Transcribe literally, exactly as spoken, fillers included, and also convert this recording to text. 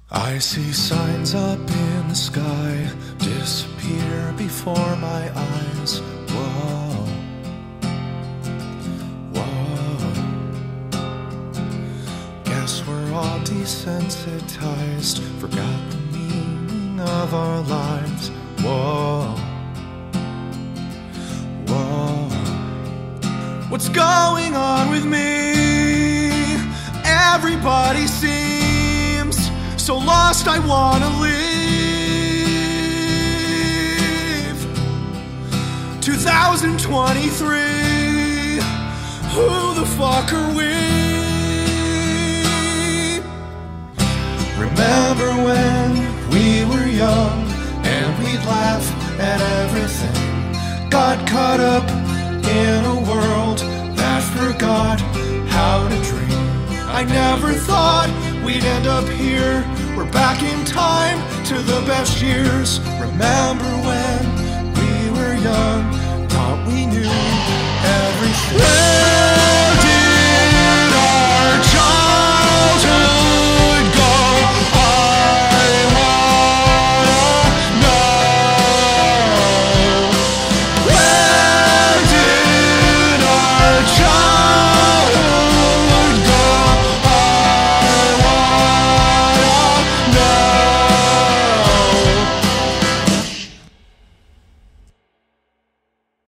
I see signs up in the sky disappear before my eyes. Whoa, whoa. Guess we're all desensitized, forgot the meaning of our lives. Whoa, whoa. What's going on with me? Everybody seems so lost, I wanna leave. two thousand twenty-three, who the fuck are we? Remember when we were young and we'd laugh at everything, got caught up in a world that forgot how to dream. I never thought we'd end up here. We're back in time to the best years. Remember when we were young